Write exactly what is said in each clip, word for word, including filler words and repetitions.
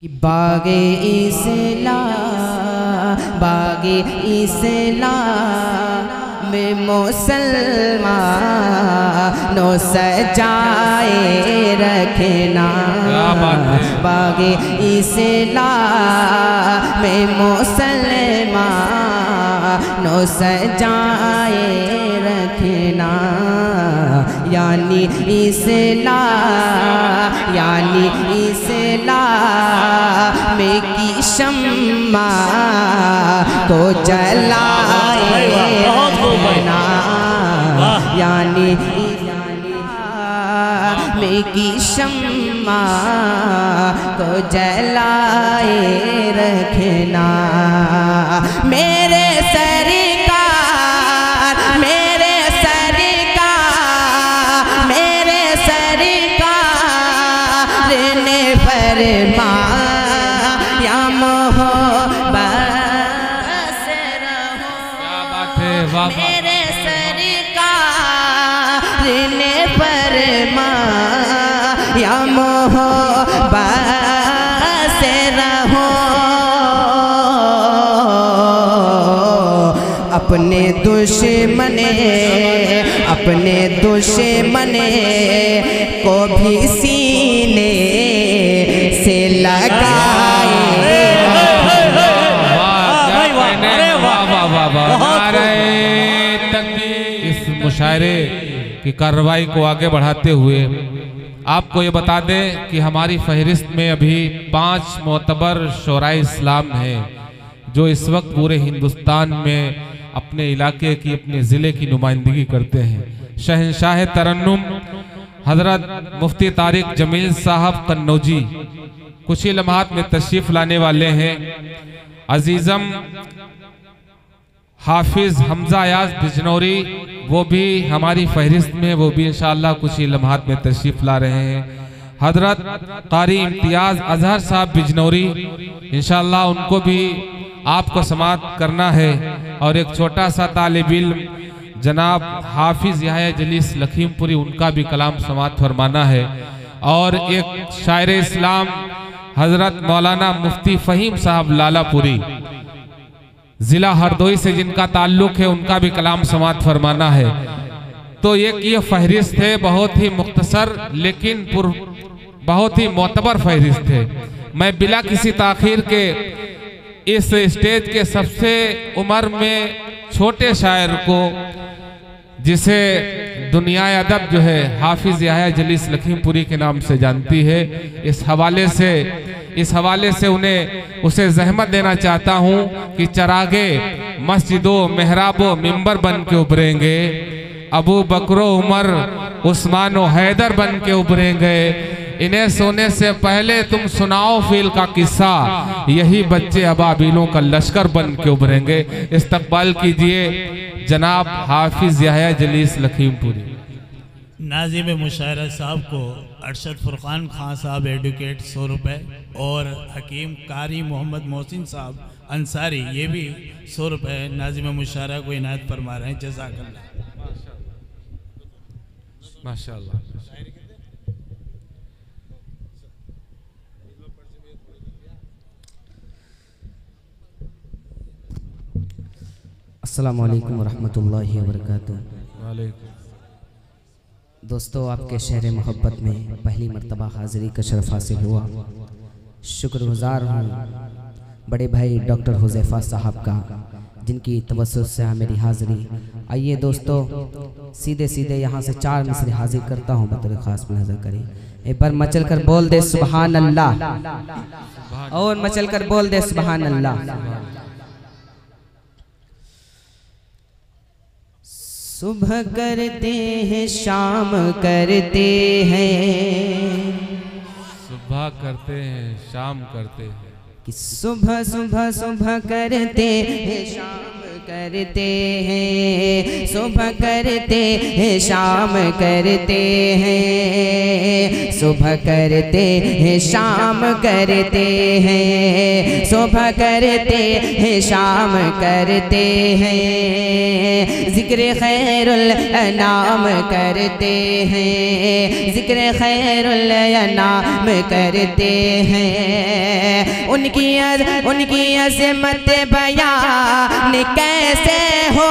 बागे इस्लाम बागे इस्लाम में मुसलमानों सजाए रखना। बागे इस्लाम में मुसलमानों सजाए रखना। यानी इस्लाम यानी इस्लाम की शम्मा को जलाए रखना। यानी इस्लाम की शम्मा को जलाए रखना। मेरे सरकार मेरे सरकार मेरे सरकार ने फरमाया मोहब्बत से रहो। मेरे सरकार ने फरमाया मोहब्बत से रहो। अपने दुश्मने अपने दुश्मने को भी सीने से लगाए। इस मुशायरे की कार्रवाई को आगे बढ़ाते हुए आपको ये बता दें कि हमारी फहरिस्त में अभी पांच मोतबर शोराए इस्लाम हैं जो इस वक्त पूरे हिंदुस्तान में अपने इलाके की अपने ज़िले की नुमाइंदगी करते हैं। शहंशाह तरन्नुम हजरत मुफ्ती तारिक जमील साहब कन्नौजी कुछ ही लम्हात में तशरीफ लाने वाले हैं। अजीज़म हाफिज हमजा अयाज बिजनौरी वो भी हमारी फहरिस्त में, वो भी इंशाअल्लाह कुछ ही लम्हात में तशरीफ ला रहे हैं। हजरत कारी इम्तियाज अजहर साहब बिजनौरी इंशाअल्लाह उनको भी आपको समाअत करना है। और एक छोटा सा तालिब इल्म जनाब हाफिज याह्या जलीस लखीमपुरी उनका भी कलाम समाअत फरमाना है। और एक शायर इस्लाम हजरत मौलाना मुफ्ती फ़हीम साहब लालापुरी जिला हरदोई से जिनका ताल्लुक है उनका भी कलाम समाअत फरमाना है। तो एक ये फहरिस्त है बहुत ही मुख्तसर लेकिन बहुत ही मोतबर फहरिस्त है। मैं बिला किसी ताखीर के इस स्टेज के सबसे उम्र में छोटे शायर को जिसे दुनिया अदब जो है हाफिज याह्या जलीस लखीमपुरी के नाम से जानती है, इस हवाले से इस हवाले से उन्हें उसे जहमत देना चाहता हूँ कि चरागे मस्जिदों मेहराबों मिंबर बन के उभरेंगे। अबू बकरो उमर उस्मान और हैदर बन के उभरेंगे। इन्हें सोने से पहले तुम सुनाओ फील का किस्सा, यही बच्चे अबाबीलों का लश्कर बन के उभरेंगे। इस्तकबाल कीजिए जनाब हाफिज याह्या जलीस लखीमपुरी। नाज़िम मुशायरा साहब को अरशद फुरकान खान साहब एडवोकेट सौ रुपये और हकीम कारी मोहम्मद मोहसिन साहब अंसारी ये भी सौ रुपये नाज़िम मुशायरा को इनायत फरमा रहे हैं। जज़ाकल्लाह माशाअल्लाह। अस्सलामु अलैकुम वरहमतुल्लाहि वबरकातुहू। दोस्तों, आपके शहर मोहब्बत में पहली मर्तबा हाज़िरी का शरफ हासिल हुआ। शुक्रगुज़ार हूँ बड़े भाई डॉक्टर हुज़ैफ़ा साहब का जिनकी तवस्सुत से मेरी हाज़िरी। आइए दोस्तों, सीधे सीधे यहाँ से चार मिसरे हाजिर करता हूँ बतौर ख़ास मुलाज़ा करें। एक बार मचल कर बोल दे सुबहान अल्लाह, और मचल कर बोल दे सुबहान अल्लाह। सुबह करते हैं शाम करते हैं, सुबह करते हैं शाम करते हैं, कि सुबह सुबह सुबह करते हैं शाम करते हैं, सुबह करते हैं शाम करते हैं, सुबह करते हैं शाम करते हैं, सुबह करते हैं शाम करते हैं, जिक्र खैरुल अनाम करते हैं, जिक्र खैरुल अनाम करते हैं। उनकी उनकी अज़मत बयान कैसे हो,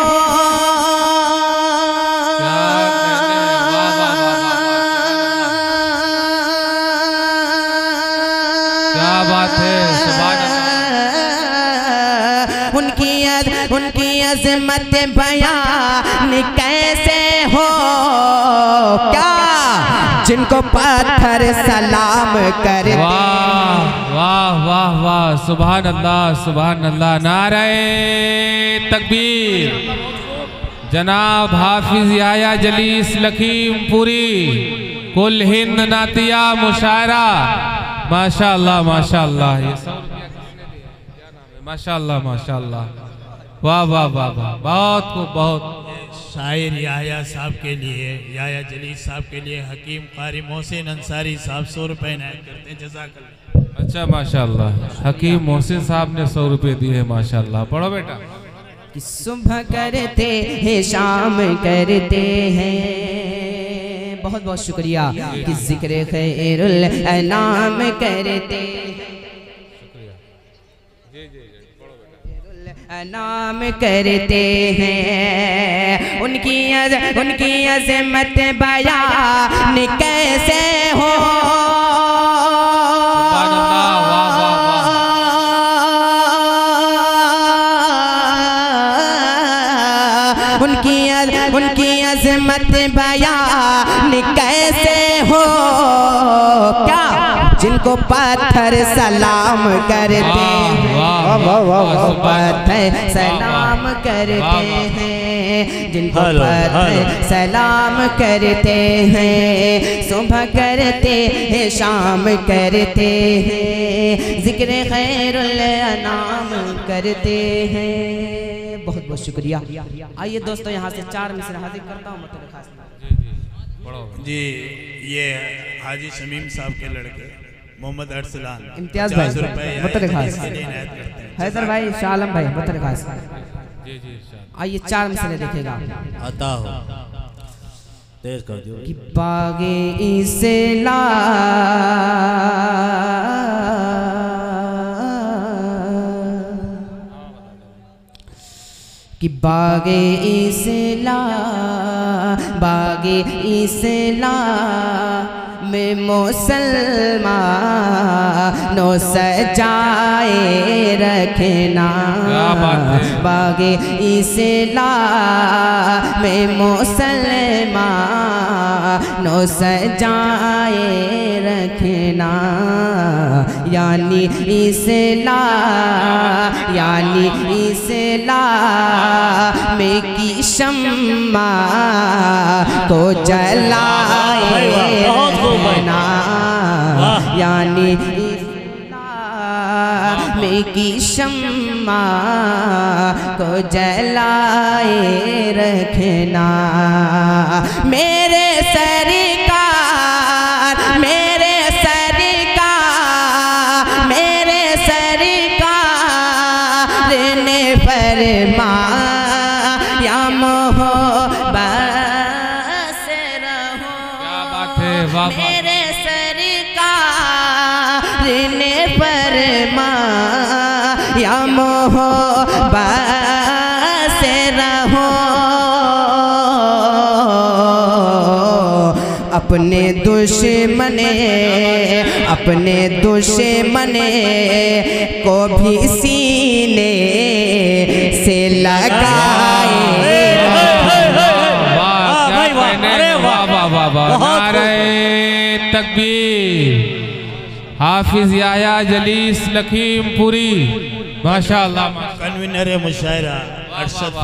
क्या बात है, सुभान अल्लाह। उनकी उनकी अज़मत बयान कैसे हो, क्या जिनको पत्थर सलाम करते। वाह वाह वाह वाह, सुभान अल्लाह सुभान अल्लाह। नारे तकबीर। जनाब हाफिज याया जलीस लखीमपुरी, कुल हिंद नातिया मुशायरा। माशाअल्लाह माशाअल्लाह। ये सौ रुपया किसने दिया? क्या नाम है? माशाअल्लाह माशाअल्लाह। वाह वाह वाह वाह, बहुत को बहुत। शायर याया साहब के लिए, याया जलीस साहब के लिए हकीम कारी मोहसिन अंसारी साहब सौ रुपये इनायत करते हैं। जज़ाकल्लाह। अच्छा माशाअल्लाह, हकीम मोहसिन साहब ने सौ रुपये दिए हैं माशाअल्लाह। पढ़ो बेटा। कि सुबह करते हैं शाम करते हैं, बहुत बहुत शुक्रिया। कि जिक्र खैरुल अनाम करते हैं, नाम करते हैं। उनकी अज, उनकी अज़मत बयान कैसे हो, उनकी उनकी अज़मत बयान कैसे हो, क्या जिनको पत्थर सलाम करते हैं, पत्थर सलाम करते हैं, जिनको पत्थर सलाम करते हैं, सुबह करते हैं शाम करते हैं, जिक्र खैरुल अनाम करते हैं। बहुत बहुत शुक्रिया। आइए दोस्तों, यहाँ से चार मिसरे हाजिर करता हूँ। मतलब खास जी, ये हाजी शमीम साहब के लड़के मोहम्मद अरसलान इम्तियाज भाई मतलब खास, हैदर भाई, शाह आलम भाई मतलब खास। आइए चार मिसरे देखेगा। आता हो तेज कर दो। कि बागे इस्लाम, कि बागे इस्लाम, बागे इस्लाम में मुसलमानों सजाए रखना, बागे इस्लाम में मुसलमानों सजाए रखना, यानी इस्लाम यानी इस्लाम की शम्मा को जलाए रखना, यानी इस्लाम की शम्मा को जलाए रखना। मेरे सरकार मेरे सरकार मेरे सरकार ने फरमाया मोहब्बत से रहो। क्या बात है, वाह वाह। मेरे सरकार ने फरमाया मोहब्बत से रहो, अपने दुश्मने अपने दुश्मने को भी सीने से लगाए। तकबीर। हाफिज याया जलीस लखीमपुरी, माशाअल्लाह। कन्वीनर मुशायरा अरशद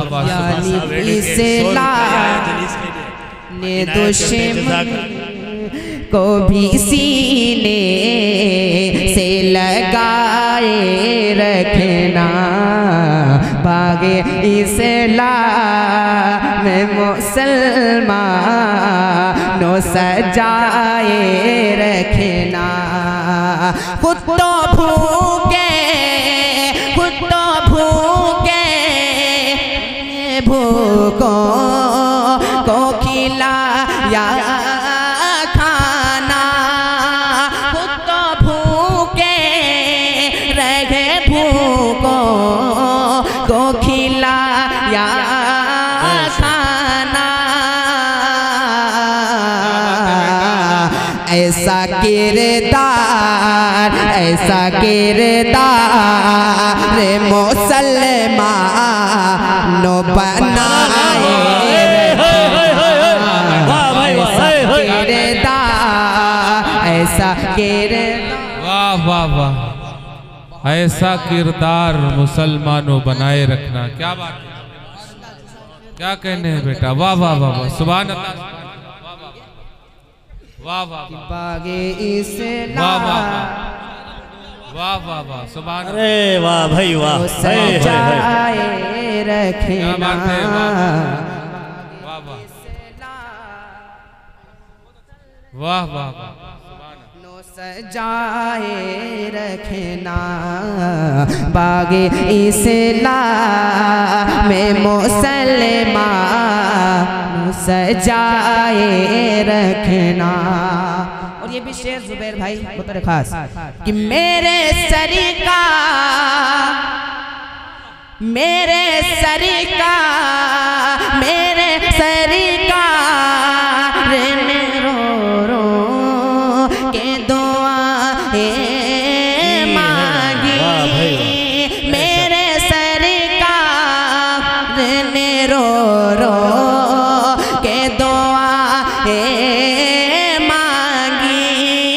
ने दुश्मन को भी सीने से लगाए रखना, बागे इस्लाम सजाए रखना। खुद तो भूखे खुद तो भूखे भूखों को खिलाया खाना। खुद तो भूखे रहे भूखों को खिलाया खाना। ऐसा किरदार ऐसा किरदार मुसलमानों बनाए किरदार ऐसा किरदार। वाह वाह वाह, ऐसा किरदार मुसलमानों बनाए रखना। क्या बात है, क्या कहने हैं बेटा। वाह वाह वाह वाह, सुभान अल्लाह, वाह वाह बागे इस्लाम वाह वाह वाह वाह वाह, सुभान अल्लाह। अरे वाह भाई वाह, सजाए रखना। क्या बात है, वाह वाह वाह वाह वाह, नो सजाए रखना। बागे इस्लाम में मुसलमान सजाए रखना। और ये भी शेर जुबैर भाई बहुत खास कि मेरे सरिका मेरे सरिका मेरे सरिका ने रो रो के दुआएं मांगी। मेरे सरकार ने रो रो के दुआएं मांगी।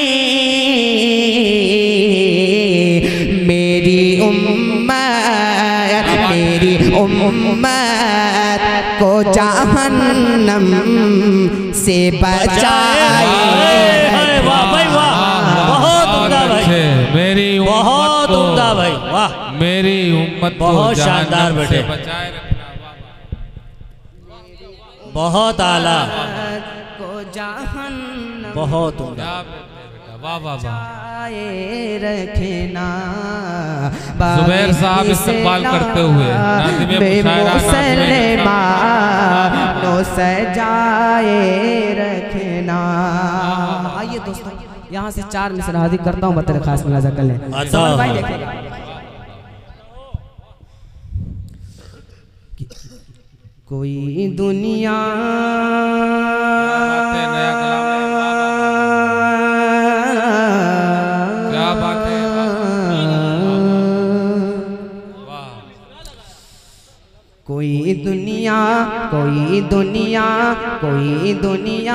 मेरी उम्मत मेरी उम्मत को जहन्नम से बचाए। वाह भाई वाह, बहुत उम्दा भाई, मेरी बहुत उम्दा भाई, वाह मेरी उम्मत को बहुत शानदार जहन्नम बेटे, से बचाए रखना। बहुत आला, को जहन्नम बहुत उम्दा। वाह वाह वाह, रखना। जुबैर साहब इस्तकबाल करते हुए नाज़िम मुशायरा मुसलमानों सजाए रखना। आइए दोस्तों, यहाँ से चार मिसरा हाजिर करता हूँ, बतौर खास मुलाजा कर लें। समर भाई देखेगा कोई दुनिया नया कलाम, क्या बात है, कोई दुनिया कोई दुनिया कोई दुनिया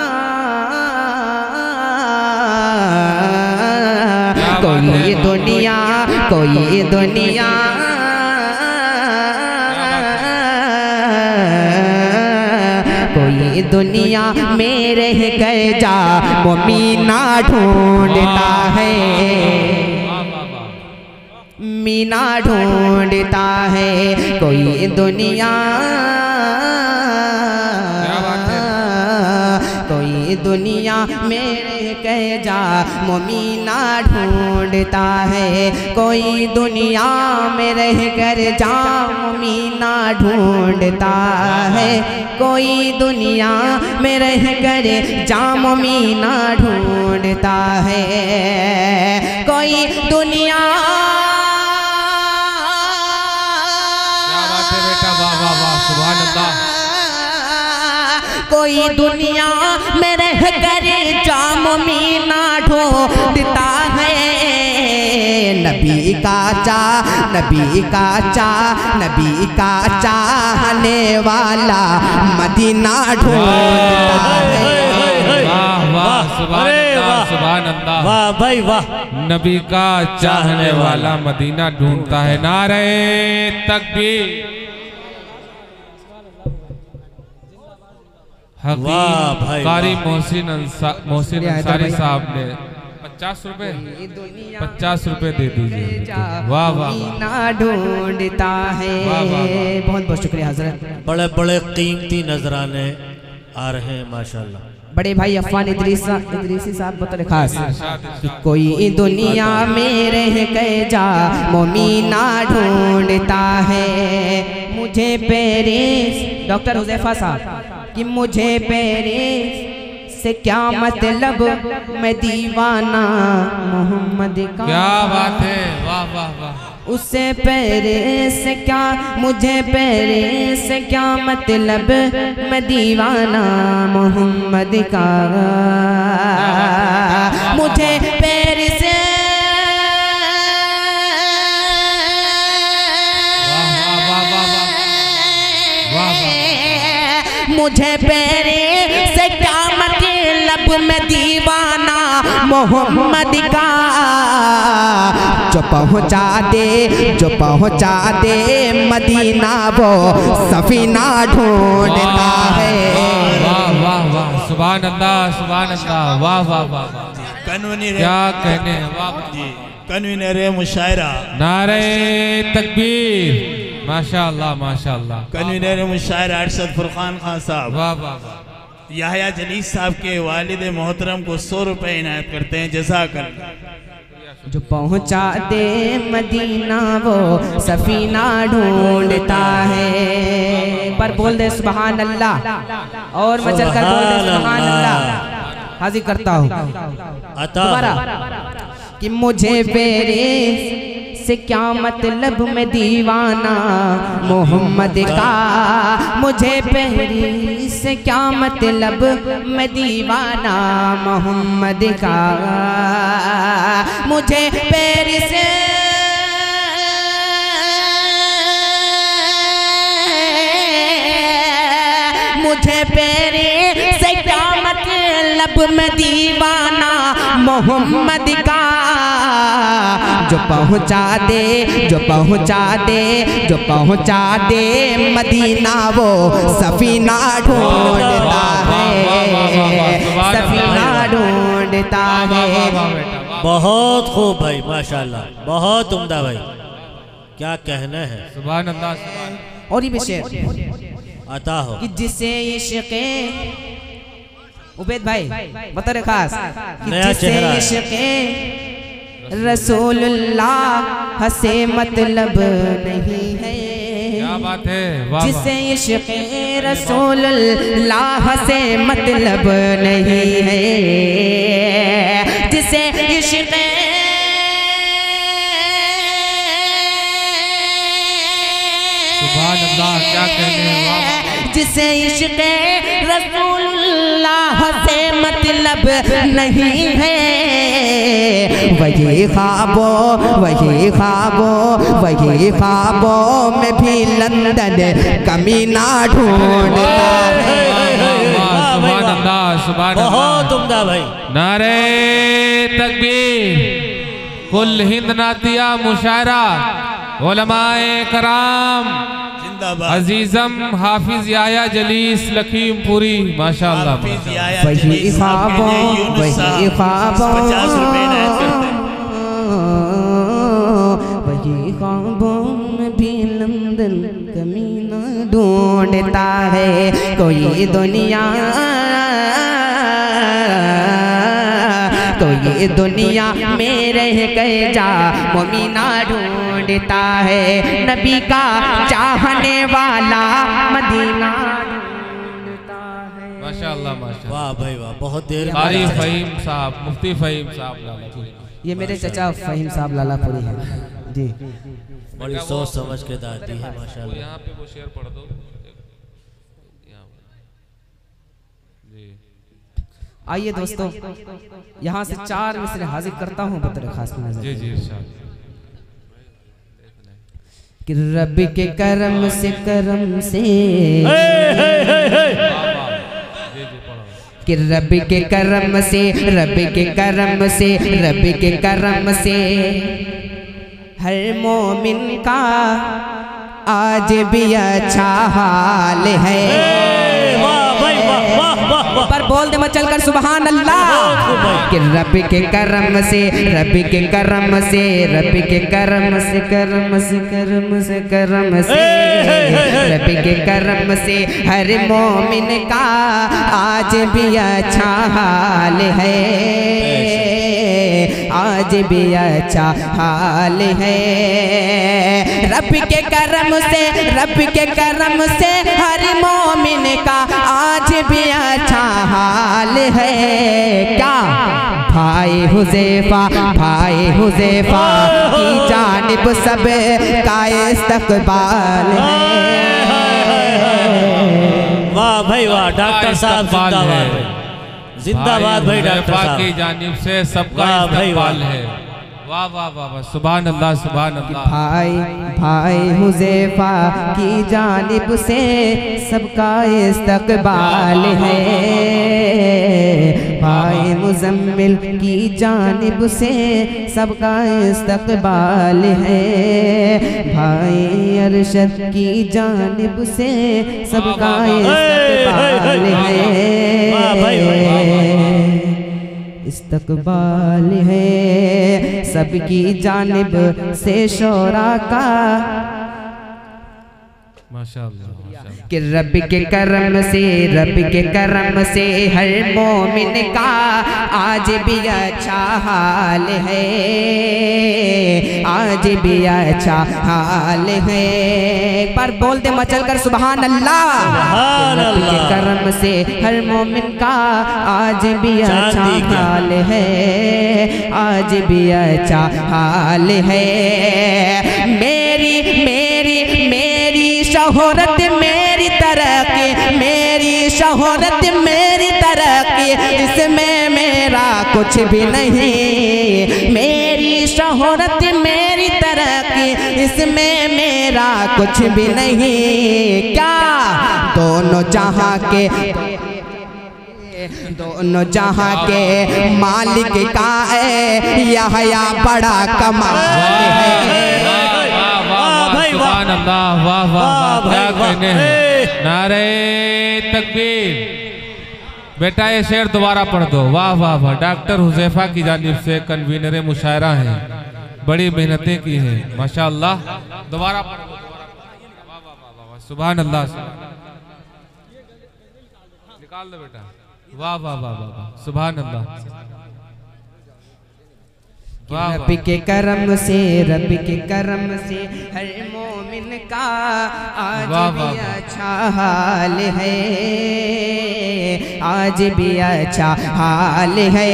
कोई दुनिया कोई दुनिया कोई दुनिया में रह कर जा मीना ढूंढता है। मीना ढूंढता है कोई दुनिया कोई दुनिया मेरे कह जा मोमीना ढूंढता है। कोई दुनिया में रह कर जा मोमीना ढूंढता है। कोई दुनिया में रह कर जा मोमीना ढूंढता है। कोई दुनिया कोई दुनिया में रह कर जाम मीना ढूंढता है। नबी का चा नबी का चा नबी का चाहने वाला मदीना ढूंढता है। वाह वाह, सुभान अल्लाह, सुभान अल्लाह, वाह भाई वाह, नबी का चाहने वाला मदीना ढूंढता है। नारे तकबीर। हकीम कारी मोहसिन मोहसिन अंसारी साहब ने पचास रुपए पचास रुपए दे दीजिए। वाह वाह, ढूंढता है। बहुत बहुत शुक्रिया हजरत। बड़े बड़े कीमती नजराने आ रहे हैं माशाल्लाह। बड़े भाई अफवान इदरीसा इदरीसी साहब बतौर खास कि कोई दुनिया में रह के जा मोमीना ढूंढता है मुझे पेरिस, डॉक्टर हुज़ैफा साहब कि मुझे पेरिस से क्या मतलब, मैं दीवाना मोहम्मद का। क्या बात है, वाह वाह वाह। उससे पेरिस से क्या, मुझे पेरिस से क्या मतलब, मैं दीवाना मोहम्मद का। मुझे पेरिस से मुझे पेरिस से क्या मतलब, मैं दीवाना मोहम्मद का। जो पहुँचा दे जो पहुँचा दे मदीना वो सफीना ढूंढता है। वाह वाह वाह, सुभान अल्लाह सुभान अल्लाह, वाह वाह वाह। कन्वीनर क्या कहने, वाह जी, कन्वीनर मुशायरा नारे तकबीर, माशाअल्लाह माशाअल्लाह। कन्वीनर मुशायरा अरशद फुरकान खान साहब वाह वाह वाह। याहया जलीस साहब के वालिद मोहतरम को सौ रुपए इनायत करते हैं, जज़ाकल्लाह। जो पहुँचा दे मदीना वो सफीना ढूंढता है। एक बार बोल दे सुभान अल्लाह, और मचल कर बोल दे सुभान अल्लाह। हाजिर करता हूँ दोबारा कि मुझे पेरिस से क्या मतलब, मैं दीवाना मोहम्मद का। मुझे पेरिस से क्या मतलब, मैं दीवाना मोहम्मद का। मुझे पेरिस से मुझे पेरिस से क्या मतलब, मैं दीवाना मोहम्मद का। जो पहुँचा दे जो पहुँचा दे जो पहुँचा दे मदीना वो सफीना ढूंढता है, सफीना ढूंढता है। बहुत खूब भाई, माशाल्लाह, बहुत उम्दा भाई, क्या कहना है। सुभान अल्लाह सुभान। और ये शेर अता हो कि जिसे इश्क़े उबैद भाई बतौर खास कि नया जिसे चेहरा है। इश्क़े रसूलुल्लाह से मतलब नहीं है। क्या बात है, वाह जिसे इश्क़े रसूलुल्लाह से मतलब नहीं है। जिसे इश्क़े सुभान अल्लाह, क्या कहने, वाह। जिसे इश्क़े रसूलुल्लाह से मतलब नहीं है, वही ख्वाबों वही ख्वाबों वही ख्वाबों में भी लंदन कमीना ढूंढता है। सुभान अल्लाह सुभान अल्लाह, बहुत उम्दा भाई। नारे तकबीर। कुल हिंद नातिया मुशायरा उलमाए कराम जिंदाबाद। अजीजम हाफिज याया जलीस लखीमपुरी, माशाअल्लाह। हाफिज याया वही जलीस साहब के लिए ख्वाबों यूनुस वही साहब ख्वाबों पचास रुपए इनायत करते हैं। वही ख्वाबों में भी लंदन कमीना ढूंढता है। कोई दुनिया कोई दुनिया में रह गए जा मोमीना ढूंढता है। नबी का चाहने वाला मदीना ढूंढता है। माशाअल्लाह माशाअल्लाह। वाह भाई वाह, बहुत देर कारी फहीम साहब, मुफ्ती फहीम साहब लालापुरी। ये मेरे चचा फहीम साहब लालापुरी हैं जी। बड़ी सोच समझ के दादी है माशाल्लाह। यहाँ पे वो शेर पढ़ दो जी। आइए दोस्तों, यहाँ से चार मिसरे हाजिर करता हूँ बतौर खास नजर जी जी इरशाद। कि रब के करम से करम से कि रब के करम से रब के करम से रब के करम से हर मोमिन का आज भी अच्छा हाल है। भाई वाह वाह वाह वाह। पर बोल दे मचल कर सुभान अल्लाह। कि रब के करम से, रब के करम से, रब के करम से, करम से, करम से, करम से, रब के करम से हर मोमिन का आज भी अच्छा हाल है, आज भी अच्छा हाल है। रब के करम से, रब के करम से हर मोमिन का आज भी अच्छा हाल है। क्या भाई हुज़ैफा, भाई हुज़ैफा की जानिब सब का इस्तक़बाल है। वाह भाई वाह, डॉक्टर साहब जिंदाबाद, जिंदाबाद भाई डॉक्टर साहब की जानिब से सबका इस्तक़बाल है। वाह वाह वाह वाह, सुभान अल्लाह सुभान अल्लाह। भाई भाई हुज़ैफा की जानिब से सबका इस्तक़बाल है, भाई मुज़म्मिल की जानिब से सबका इस्तक़बाल है, भाई अरशद की जानिब से सबका इस्तक़बाल है, इस्तक़बाल है सबकी जानिब से शोरा का। माशाअल्लाह कि रब के करम से, रब के करम से हर मोमिन का आज भी अच्छा हाल है, आज भी अच्छा हाल है। पर बोल दे मचल कर सुभान अल्लाह। रब के करम से हर मोमिन का आज भी अच्छा हाल है, आज भी अच्छा हाल है। मेरी मेरी मेरी शोहरत मेरी तरक्की, मेरी शोहरत मेरी तरक्की, इसमें मेरा कुछ भी नहीं। मेरी शोहरत मेरी तरक्की, इसमें मेरा कुछ भी नहीं। क्या दोनों जहां के, दोनों जहां के मालिक का है यहया बड़ा कमाल है। सुभान अल्लाह, वाह वाह वाह, क्या कहने हैं। नारे तकबीर। बेटा ये शेर दोबारा पढ़ दो। वाह वाह वाह, डॉक्टर हुज़ैफा की जानिब से कन्वीनर मुशायरा हैं, बड़ी मेहनतें की हैं माशाअल्लाह। दोबारा पढ़ दो। वाह वाह वाह वाह, सुभान अल्लाह। निकाल दो बेटा। वाह वाह वाह वाह, सुभान अल्लाह। रब के करम से, रब के करम से हर मोमिन का आज भी अच्छा हाल है, आज भी अच्छा हाल है।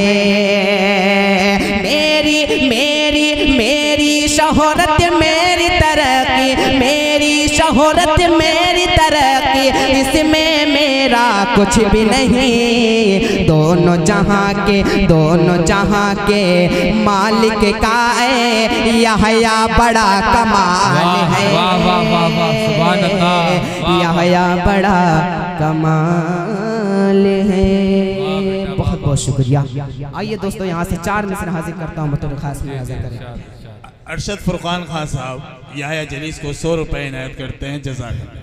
मेरी मेरी मेरी शोहरत मेरी तरक्की, मेरी शोहरत मेरी तरक्की, इसमें मेरा कुछ भी नहीं। दोनों जहां के, दोनों जहां के मालिक का है यहया बड़ा कमाल है। वाह वाह वाह वाह, सुभान अल्लाह। यहया बड़ा कमाल है। बहुत बहुत शुक्रिया। आइए दोस्तों यहाँ से चार मिसर हाजिर करता हूँ, बतौर खास में हाजिर करें। अरशद फुरकान खान साहब याहया जलीस को सौ रुपए इनायत करते हैं। जज़ाकल्लाह।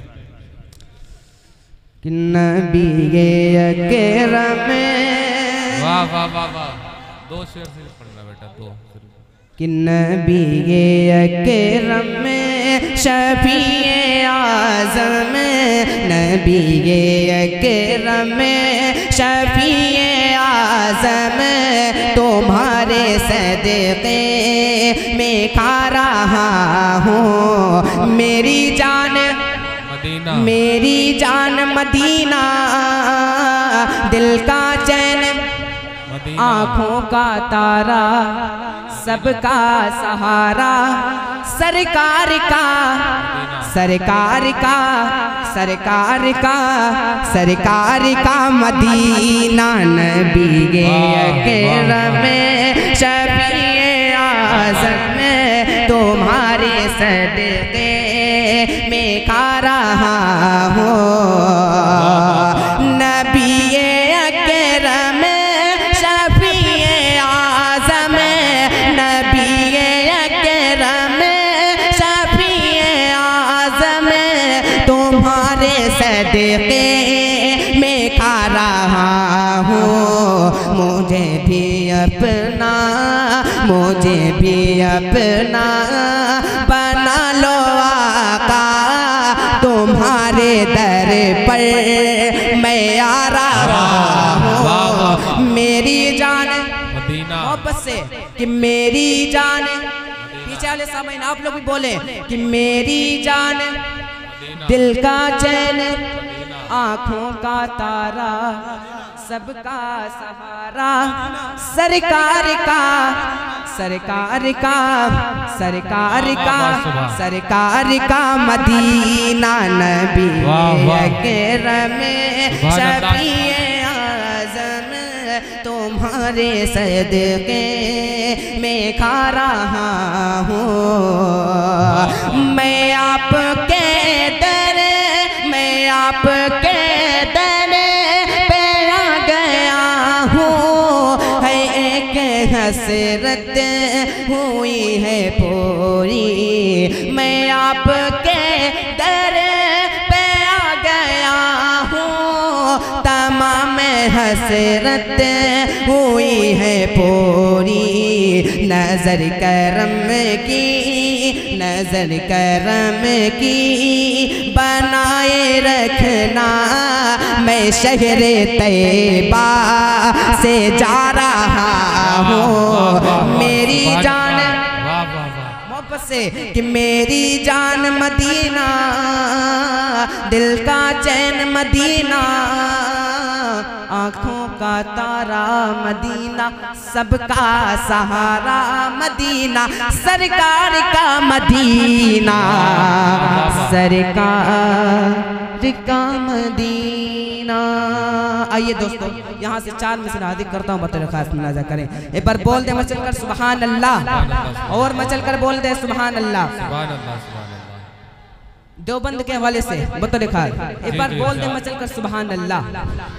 कि नबी अकरम, वाह वाह वाह वाह, दो शेर से पढ़ना बेटा, दो। कि नबी अकरम शफीए आज़म, नबी अकरम शफीए आज़म, तुम्हारे सदक़े में खा रहा हूँ मेरी जान मदीना, मेरी जान मदीना, दिल का चैन आँखों का तारा, सबका सहारा, सरकार का, सरकार का, सरकार का, सरकार का मदीना, नबी अकरम शफीए आज़म, तुम्हारे सदक़े में खा रहा हूँ। नबी अकरम शफीए आज़म, नबी अकरम शफीए आज़म, तुम्हारे सदक़े में मुझे भी अपना बना लो आका, तुम्हारे दर पर मैं आ रहा हूँ। मेरी जान मोहब्बत से कि मेरी जान, पीछे वाले सामने आप लोग भी बोले कि मेरी जान, दिल का चैन, आँखों का तारा, सबका सहारा, सरकार का सरकार का सरकार का सरकार का मदीना, नबी अकरम शफीए आज़म, तुम्हारे सदके में खा रहा हूँ। मैं आपके दर मैं आपके दर पे आ गया हूँ। है एक हसरत हुई है पूरी, मैं आपके दर पे आ गया हूँ। तमाम हसरत हुई है पूरी, नजर करम की नजर करम की बनाए रखना। मैं शहरे तैयबा से जा रहा हूँ। मेरी जान मोहब्बत से कि मेरी जान मदीना, दिल का चैन मदीना, आँखों का तारा मदीना, सबका सहारा मदीना, सरकार का मदीना, सरकार का मदीना। आइए दोस्तों, यहाँ से चार मिसरा हाजिर करता हूँ, बतौर खास मुलाजा करें। एक बार बोल दे मचल कर सुभान अल्लाह, और मचल कर बोल दे सुभान अल्लाह। देवबंद के हवाले से बतौर खास एक बार बोल दे मचल कर सुभान अल्लाह।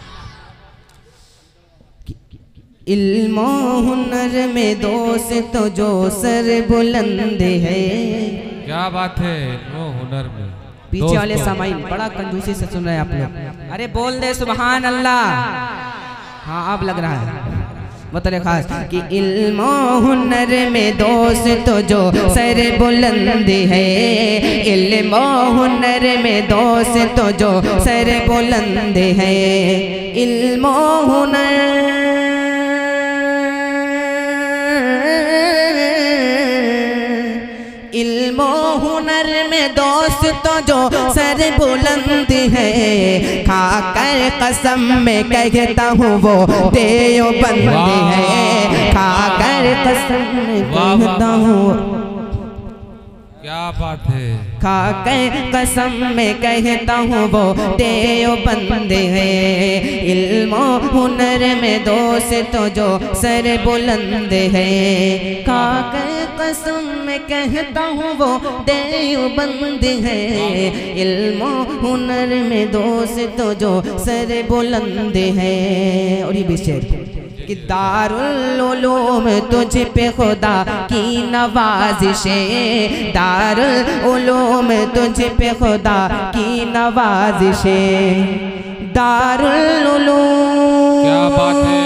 इल्म हुनर में दोस्त तो जो सर बुलंद है। क्या बात है, वो हुनर में पीछे वाले सामाइन बड़ा कंजूसी से सुन रहे हैं आप लोग। अरे बोल दे सुभान अल्लाह। हाँ अब लग रहा है मतलब खास कि इल्म हुनर में दोस्त तो जो सर बुलंद है। इल्म हुनर में दोस्त तो जो सर बुलंद है। इल्म हुनर इल्म हुनर में दोस्त तो जो सर बुलंद है। खाकर कसम में कहता हूँ वो देवबंद है। खाकर कसम में कहता हूँ, क्या बात है, खाकर कसम में कहता हूँ वो देवबंद है। इल्म हुनर में दोस्त तो जो सर बुलंद है। खाकर कसम में कहता हूँ वो देवबंद है। इल्म हुनर में दोस्त तो जो सर बुलंद है। और ये भी शेर कि दारुल उलूम तुझ पे खुदा की नवाजिशे। दारुल उलूम तुझ पे खुदा की नवाजिशे। दारुल उलूम क्या बात है,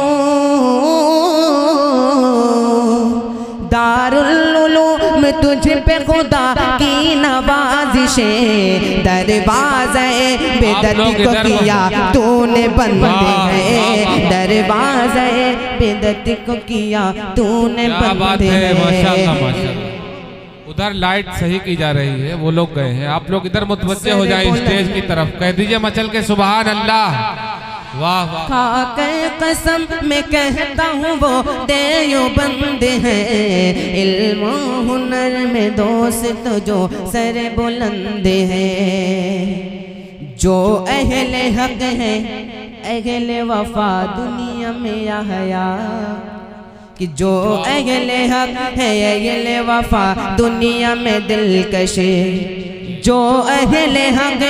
दारुल उलूम तुझ पे खुदा की नवाजिशे। दरवाज़े बेदती को किया तूने बंद है। दरवाज़े बेदती को किया तूने बंद है। माशाल्लाह माशाल्लाह। उधर लाइट सही की जा रही है, वो लोग गए हैं, आप लोग इधर मुतवज्जे हो जाए स्टेज की तरफ। कह दीजिए मचल के सुभान अल्लाह। वाह वाह। खाकर कसम में कहता हूँ वो देवबंद है। इल्म हुनर में दोस्त जो सर बुलंद है। जो अहले हक है अहले वफा दुनिया में या हया। कि जो अहले हक है अहले वफा दुनिया में दिलकश। जो अहले हक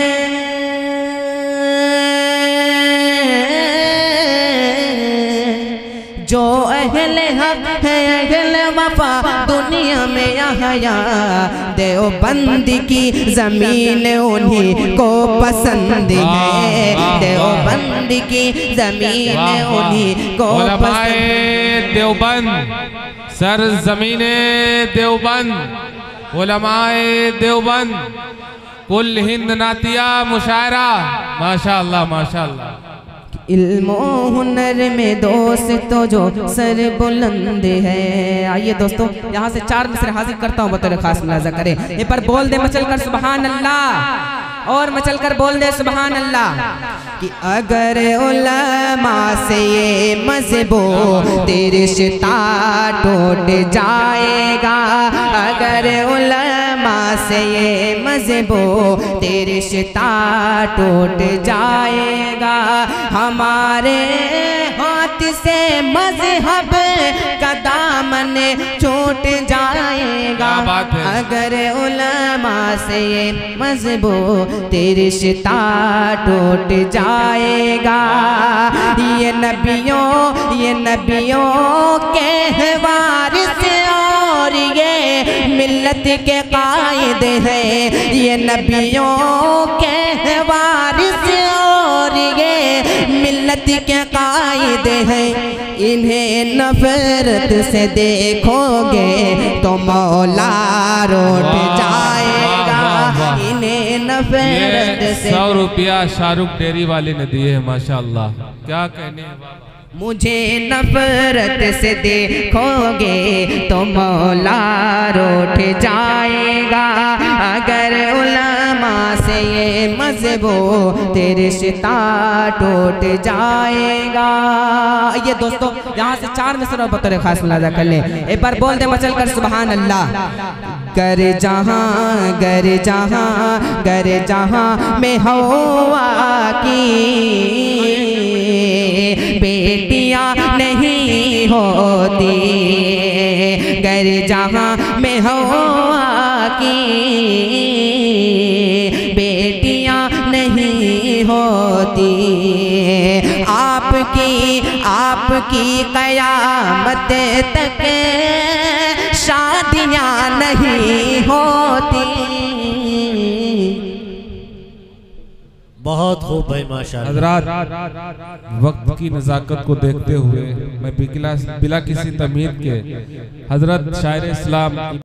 जो अहले हक है अहले वफा दुनिया में यहाँ। देवबंद की जमीन उन्हीं को पसंद है। देवबंद की जमीन उन्हीं को पसंद। देवबंद सर ज़मीने देवबंद, उलमाए देवबंद, कुल हिंद नातिया मुशायरा, माशाअल्लाह माशाअल्लाह। इल्मो हुनर में दोस्त तो जो सर बुलंद है। आइए दोस्तों यहाँ से चार मिसरे हाजिर करता हूँ, बतौर खास मुलाजा करें। एक बार बोल दे मचल कर सुबहान अल्लाह, और मचल कर बोल दे सुबहान अल्लाह। कि अगर उलमा से ये मज़बो तेरे रिश्ता टूट जाएगा, अगर उलमा से ये मज़बो तेरे रिश्ता टूट जाएगा। हमारे हाथ से मज़हब का दामन छूट जाएगा, अगर उलमा से ये मज़बो तेरे रिश्ता टूट जाएगा। ये नबियों ये नबियों के वारिस और ये मिल्लत के कायद है, ये नबियों के वारिस और ये मिल्लत के कायद है। इन्हें नफरत से देखोगे तो मौला रोट जाएगा, इन्हें नफरत से। सौ रुपया शाहरुख डेयरी वाले ने दिए हैं, माशाअल्लाह, क्या कहने हैं बाबा। मुझे नफरत से देखोगे तो मौला रोट जाएगा, अगर उलमा से ये मज़बो तेरे रिश्ता टूट जाएगा। ये दोस्तों यहाँ से चार मिसरे बतौर खास मुलाजा कर लें। एक बार बोल दे मचल कर सुबहान अल्लाह। गर जहाँ गर जहाँ गर जहाँ में हवा की बेटियाँ नहीं होती, गर जहाँ में हवा की बेटियाँ नहीं होती। आपकी आपकी क़यामत तक शादियाँ नहीं होती। बहुत खूब भाई माशाअल्लाह। हज़रात, वक्त की नज़ाकत को देखते हुए मैं बिला बिला किसी तमीज़ के हज़रत शायर इस्लाम